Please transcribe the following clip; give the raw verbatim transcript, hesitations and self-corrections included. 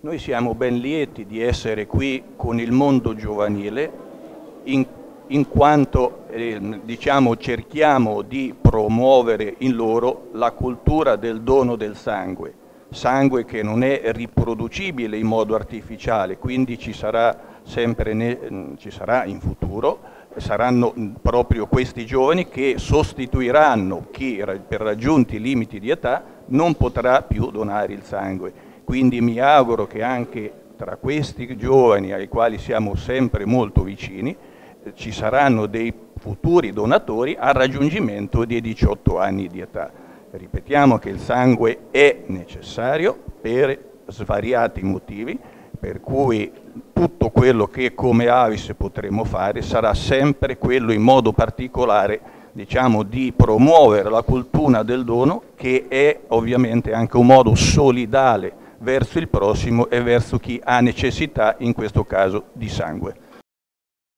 Noi siamo ben lieti di essere qui con il mondo giovanile in, in quanto eh, diciamo, cerchiamo di promuovere in loro la cultura del dono del sangue, sangue che non è riproducibile in modo artificiale, quindi ci sarà sempre ne, ci sarà in futuro, saranno proprio questi giovani che sostituiranno chi per raggiunti i limiti di età non potrà più donare il sangue. Quindi mi auguro che anche tra questi giovani ai quali siamo sempre molto vicini eh, ci saranno dei futuri donatori al raggiungimento dei diciotto anni di età. Ripetiamo che il sangue è necessario per svariati motivi, per cui tutto quello che come Avis potremo fare sarà sempre quello in modo particolare, diciamo, di promuovere la cultura del dono, che è ovviamente anche un modo solidale verso il prossimo e verso chi ha necessità, in questo caso, di sangue.